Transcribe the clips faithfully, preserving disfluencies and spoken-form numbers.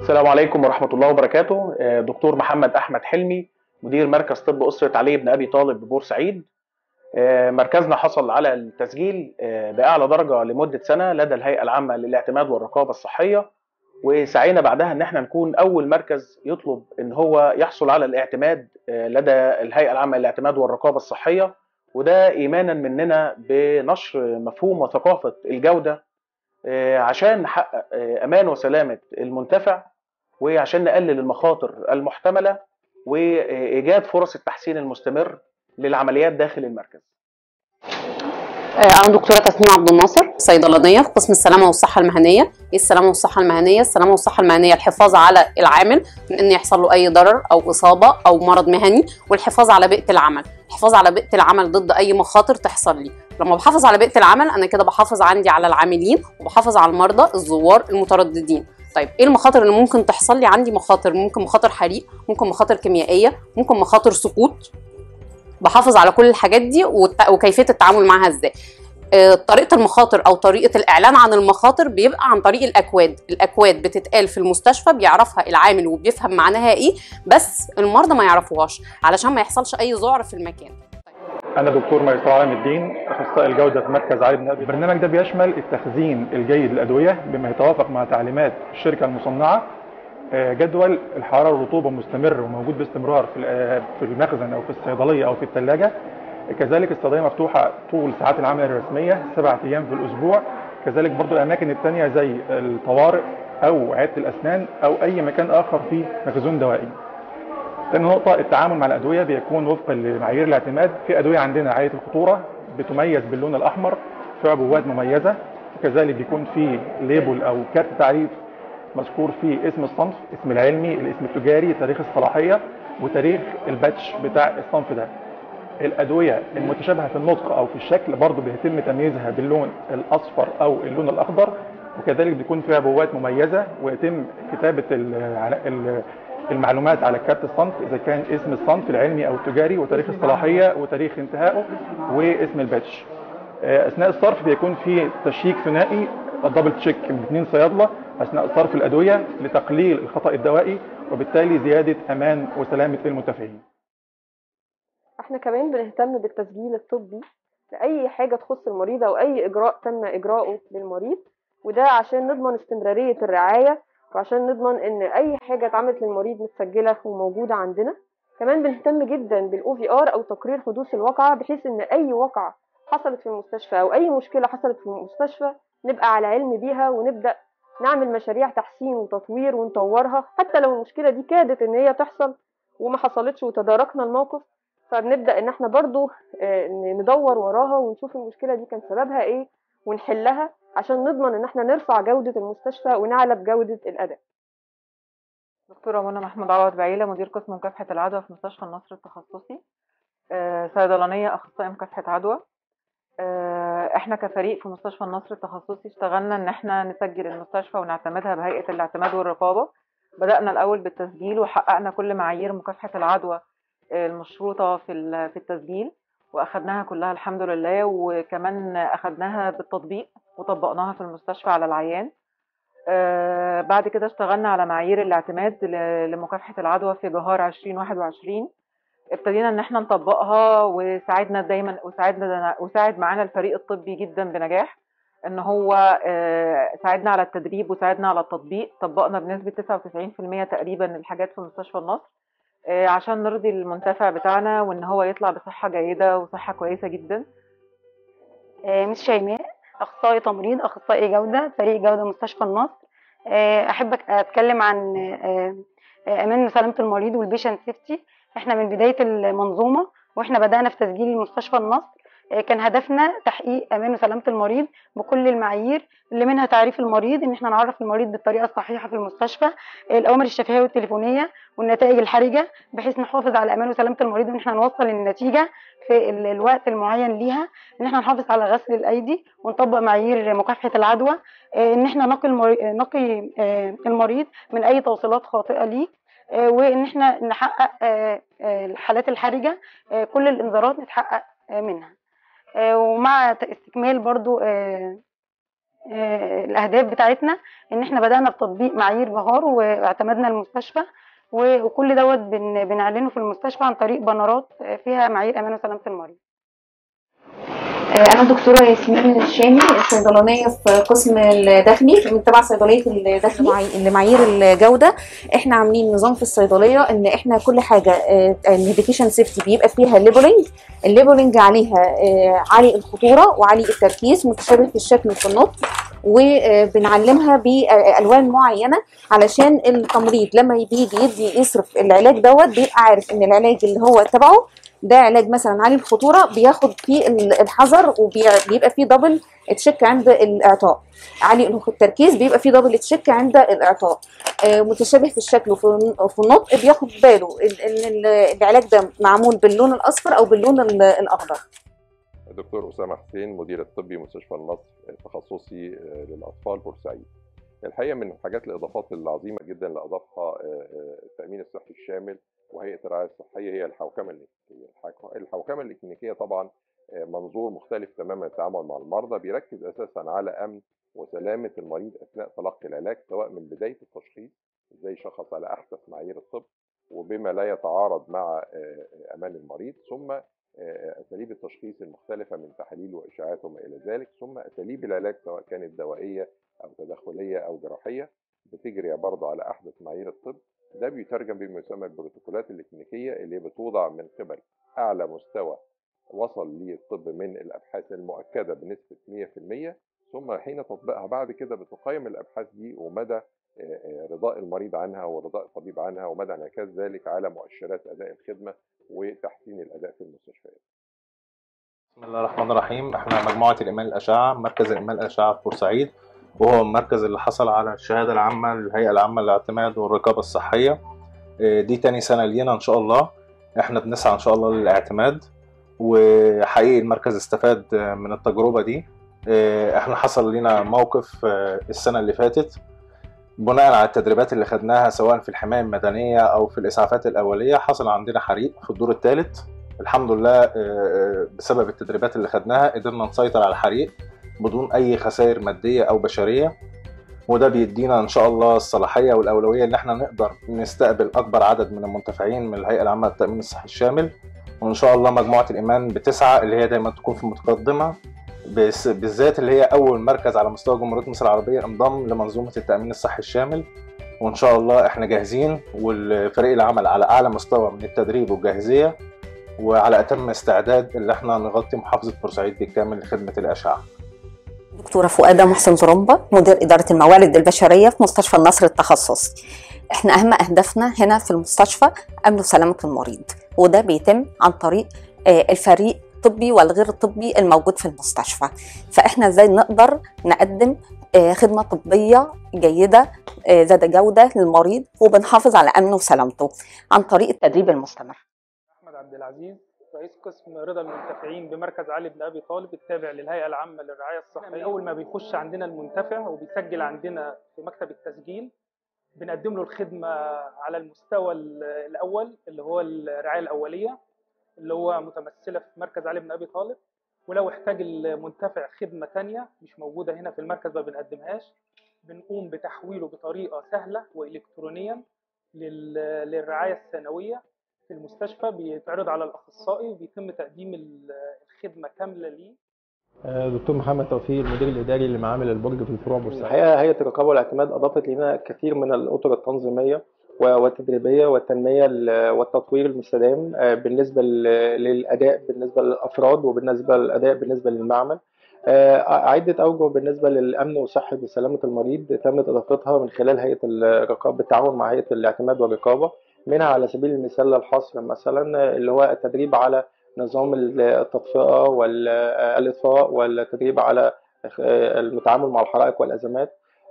السلام عليكم ورحمة الله وبركاته. آه، دكتور محمد أحمد حلمي، مدير مركز طب أسرة علي بن أبي طالب ببورسعيد. آه، مركزنا حصل على التسجيل آه، بأعلى درجة لمدة سنة لدى الهيئة العامة للاعتماد والرقابة الصحية، وسعينا بعدها إن احنا نكون أول مركز يطلب إن هو يحصل على الاعتماد آه، لدى الهيئة العامة للاعتماد والرقابة الصحية، وده إيمانا مننا بنشر مفهوم وثقافة الجودة آه، عشان نحقق آه، أمان وسلامة المنتفع، وعشان نقلل المخاطر المحتملة، وإيجاد فرص التحسين المستمر للعمليات داخل المركز. أنا دكتورة تسنيم عبد الناصر، صيدلانية في قسم السلامة والصحة المهنية. إيه السلامة والصحة المهنية؟ السلامة والصحة المهنية الحفاظ على العامل من إن يحصل له أي ضرر أو إصابة أو مرض مهني، والحفاظ على بيئة العمل، الحفاظ على بيئة العمل ضد أي مخاطر تحصل لي. لما بحافظ على بيئة العمل أنا كده بحافظ عندي على العاملين، وبحافظ على المرضى الزوار المترددين. طيب ايه المخاطر اللي ممكن تحصل لي؟ عندي مخاطر، ممكن مخاطر حريق، ممكن مخاطر كيميائية، ممكن مخاطر سقوط. بحافظ على كل الحاجات دي وكيفية التعامل معها ازاي. طريقة المخاطر أو طريقة الإعلان عن المخاطر بيبقى عن طريق الأكواد. الأكواد بتتقال في المستشفى، بيعرفها العامل وبيفهم معناها إيه، بس المرضى ما يعرفوهاش علشان ما يحصلش أي ذعر في المكان. أنا دكتور ميسر عالم الدين، أخصائي الجودة في مركز علي بن أبي. البرنامج ده بيشمل التخزين الجيد للأدوية بما يتوافق مع تعليمات الشركة المصنعة، جدول الحرارة والرطوبة مستمر وموجود باستمرار في المخزن أو في الصيدلية أو في الثلاجة. كذلك الصيدليه مفتوحه طول ساعات العمل الرسميه سبعة ايام في الاسبوع. كذلك برضو الاماكن الثانيه زي الطوارئ او عياده الاسنان او اي مكان اخر فيه مخزون دوائي. ثاني نقطه، التعامل مع الادويه بيكون وفقا لمعايير الاعتماد. في ادويه عندنا عاليه الخطوره بتميز باللون الاحمر في عبوات مميزه، وكذلك بيكون في ليبل او كارت تعريف مذكور فيه اسم الصنف، اسم العلمي، الاسم التجاري، تاريخ الصلاحيه، وتاريخ الباتش بتاع الصنف ده. الادويه المتشابهه في النطق او في الشكل برضه بيتم تمييزها باللون الاصفر او اللون الاخضر، وكذلك بيكون فيها عبوات مميزه ويتم كتابه المعلومات على كارت الصنف اذا كان اسم الصنف العلمي او التجاري وتاريخ الصلاحيه وتاريخ انتهائه واسم الباتش. اثناء الصرف بيكون في تشيك ثنائي دبل تشيك من اثنين صيادله اثناء صرف الادويه لتقليل الخطا الدوائي وبالتالي زياده امان وسلامه المنتفعين. احنا كمان بنهتم بالتسجيل الطبي لأي حاجة تخص المريض أو أي إجراء تم إجراؤه للمريض، وده عشان نضمن استمرارية الرعاية وعشان نضمن إن أي حاجة اتعملت للمريض متسجلة وموجودة عندنا. كمان بنهتم جدا بالأو في آر أو تقرير حدوث الواقعة، بحيث إن أي واقعة حصلت في المستشفى أو أي مشكلة حصلت في المستشفى نبقى على علم بيها ونبدأ نعمل مشاريع تحسين وتطوير ونطورها، حتى لو المشكلة دي كادت إن هي تحصل وما حصلتش وتداركنا الموقف، فبنبدأ ان احنا برضو ندور وراها ونشوف المشكلة دي كان سببها ايه ونحلها عشان نضمن ان احنا نرفع جودة المستشفى ونعلى بجودة الأداء. دكتورة منى محمود عوض بعيلة، مدير قسم مكافحة العدوى في مستشفى النصر التخصصي. آه صيدلانية أخصائي مكافحة عدوى. آه احنا كفريق في مستشفى النصر التخصصي اشتغلنا ان احنا نسجل المستشفى ونعتمدها بهيئة الاعتماد والرقابة. بدأنا الأول بالتسجيل وحققنا كل معايير مكافحة العدوى المشروطة في في التسجيل، واخدناها كلها الحمد لله، وكمان اخدناها بالتطبيق وطبقناها في المستشفى على العيان. آه بعد كده اشتغلنا على معايير الاعتماد لمكافحة العدوى في جهار ألفين وواحد وعشرين. ابتدينا ان احنا نطبقها وساعدنا دايما وساعدنا وساعد معانا الفريق الطبي جدا بنجاح، ان هو آه ساعدنا على التدريب وساعدنا على التطبيق. طبقنا بنسبة تسعة وتسعين بالمية تقريبا الحاجات في مستشفى النصر عشان نرضي المنتفع بتاعنا وان هو يطلع بصحة جيدة وصحة كويسة جدا. مس شيماء، اخصائي تمريض، اخصائي جودة، فريق جودة مستشفى النصر. احب اتكلم عن امان وسلامة المريض والبيشنت سيفتي. احنا من بداية المنظومة واحنا بدأنا في تسجيل مستشفى النصر كان هدفنا تحقيق امان وسلامة المريض بكل المعايير اللي منها تعريف المريض، ان احنا نعرف المريض بالطريقه الصحيحه في المستشفى، الاوامر الشفهيه والتليفونيه والنتائج الحرجه، بحيث نحافظ على امان وسلامه المريض وان احنا نوصل النتيجه في الوقت المعين ليها، ان احنا نحافظ على غسل الايدي ونطبق معايير مكافحه العدوى، ان احنا نقي نقي المريض من اي توصيلات خاطئه ليه، وان احنا نحقق الحالات الحرجه كل الانذارات نتحقق منها. ومع استكمال برضو الاهداف بتاعتنا ان احنا بدانا بتطبيق معايير بهار واعتمدنا المستشفى، وكل دوت بنعلنه في المستشفى عن طريق بانرات فيها معايير امان وسلامه المريض. أنا دكتورة ياسمين الشامي، صيدلانية في قسم الداخلي من تبع صيدلية الداخلي لمعايير الجودة. احنا عاملين نظام في الصيدلية ان احنا كل حاجة الميديكيشن سيفتي بيبقى فيها ليبلنج، الليبلنج عليها عالي الخطورة وعالي التركيز، متشابه في الشكل وفي النطق، وبنعلمها بالوان معينه علشان التمريض لما بيجي يدي يصرف العلاج دوت بيبقى عارف ان العلاج اللي هو تبعه ده علاج مثلا عالي الخطوره، بياخد فيه الحذر وبيبقى فيه دبل تشيك عند الاعطاء، عالي التركيز بيبقى فيه دبل تشيك عند الاعطاء، متشابه في الشكل وفي النطق بياخد باله ان العلاج ده معمول باللون الاصفر او باللون الاخضر. دكتور أسامة حسين، مدير الطبي مستشفى النصر التخصصي للأطفال بورسعيد. الحقيقة من الحاجات الإضافات العظيمة جدا اللي أضافها التأمين الصحي الشامل وهيئة الرعاية الصحية هي الحوكمة الإكلينيكية. الحوكمة الإكلينيكية طبعا منظور مختلف تماما التعامل مع المرضى، بيركز أساسا على أمن وسلامة المريض أثناء تلقي العلاج، سواء من بداية التشخيص إزاي يشخص على أحدث معايير الطب وبما لا يتعارض مع أمان المريض، ثم أساليب التشخيص المختلفة من تحاليل وإشعاعات وما إلى ذلك، ثم أساليب العلاج سواء كانت دوائية أو تدخلية أو جراحية بتجري برضه على أحدث معايير الطب. ده بيترجم بما يسمى البروتوكولات الإكلينيكية اللي بتوضع من قبل أعلى مستوى وصل للطب من الأبحاث المؤكدة بنسبة مئة في المئة، ثم حين تطبيقها بعد كده بتقيم الأبحاث دي ومدى رضاء المريض عنها ورضاء الطبيب عنها ومدى انعكاس ذلك على مؤشرات أداء الخدمة وتحسين الأداء في المستشفيات. بسم الله الرحمن الرحيم. احنا مجموعة الإيمان الأشعة، مركز الإيمان الأشعة في بورسعيد، وهو المركز اللي حصل على الشهادة العامة للهيئة العامة للاعتماد والرقابة الصحية. دي تاني سنة لينا إن شاء الله. احنا بنسعى إن شاء الله للاعتماد، وحقيقي المركز استفاد من التجربة دي. احنا حصل لنا موقف السنة اللي فاتت بناء على التدريبات اللي خدناها سواء في الحماية المدنية أو في الإسعافات الأولية. حصل عندنا حريق في الدور الثالث، الحمد لله بسبب التدريبات اللي خدناها قدرنا نسيطر على الحريق بدون أي خسائر مادية أو بشرية، وده بيدينا إن شاء الله الصلاحية والأولوية إن احنا نقدر نستقبل أكبر عدد من المنتفعين من الهيئة العامة للتأمين الصحي الشامل. وإن شاء الله مجموعة الإيمان بتسعى اللي هي دايما تكون في متقدمة، بالذات اللي هي أول مركز على مستوى جمهورية مصر العربية انضم لمنظومة التأمين الصحي الشامل. وإن شاء الله إحنا جاهزين، والفريق العمل على أعلى مستوى من التدريب والجاهزية وعلى أتم استعداد اللي احنا نغطي محافظة بورسعيد بالكامل لخدمة الأشعة. دكتورة فؤادة محسن زرمبة، مدير إدارة الموارد البشرية في مستشفى النصر التخصصي. احنا أهم أهدافنا هنا في المستشفى أمن وسلامة المريض، وده بيتم عن طريق الفريق الطبي والغير الطبي الموجود في المستشفى. فاحنا ازاي نقدر نقدم خدمة طبية جيدة ذات جودة للمريض وبنحافظ على أمنه وسلامته عن طريق التدريب المستمر. أحمد عبد العزيز، رئيس قسم رضا المنتفعين بمركز علي بن أبي طالب التابع للهيئة العامة للرعاية الصحية. أول ما بيخش عندنا المنتفع وبيسجل عندنا في مكتب التسجيل بنقدم له الخدمة على المستوى الأول اللي هو الرعاية الأولية اللي هو متمثلة في مركز علي بن أبي طالب، ولو احتاج المنتفع خدمة تانية مش موجودة هنا في المركز ما بنقدمهاش بنقوم بتحويله بطريقة سهلة وإلكترونيا للرعاية الثانوية في المستشفى، بيتعرض على الأخصائي وبيتم تقديم الخدمة كاملة ليه. دكتور محمد توفيق، المدير الإداري لمعامل البرج في الفروع بورسعيد. الحقيقة هيئة الرقابة والاعتماد أضافت لنا كثير من الأطر التنظيمية والتدريبية والتنمية والتطوير المستدام بالنسبة للأداء بالنسبة للأفراد وبالنسبة للأداء بالنسبة للمعمل. عدة أوجه بالنسبة للأمن وصحة وسلامة المريض تمت إضافتها من خلال هيئة الرقابة بالتعاون مع هيئة الاعتماد والرقابة، منها على سبيل المثال الحصر مثلا اللي هو التدريب على نظام التطفئة والإطفاء والتدريب على التعامل مع الحرائق والأزمات،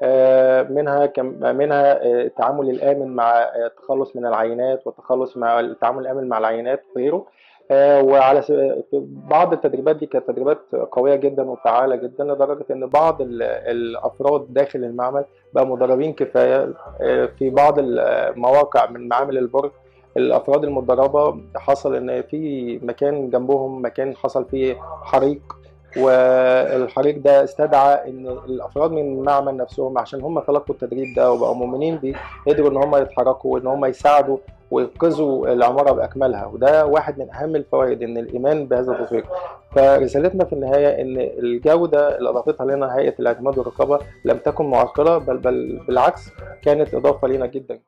منها منها التعامل الآمن مع التخلص من العينات والتخلص مع التعامل الآمن مع العينات وغيره. وعلى بعض التدريبات دي كانت تدريبات قوية جدا وفعالة جدا لدرجة ان بعض الافراد داخل المعمل بقى مدربين كفاية. في بعض المواقع من معامل البرج الافراد المدربة حصل ان في مكان جنبهم مكان حصل فيه حريق والحريق ده استدعى ان الافراد من المعمل نفسهم عشان هم تلقوا التدريب ده وبقوا مؤمنين بيه قدروا ان هم يتحركوا وان هم يساعدوا وينقذوا العماره باكملها، وده واحد من اهم الفوائد ان الايمان بهذا التطوير. فرسالتنا في النهايه ان الجوده اللي اضافتها لنا هيئه الاعتماد والرقابه لم تكن معرقله، بل بل بالعكس كانت اضافه لنا جدا.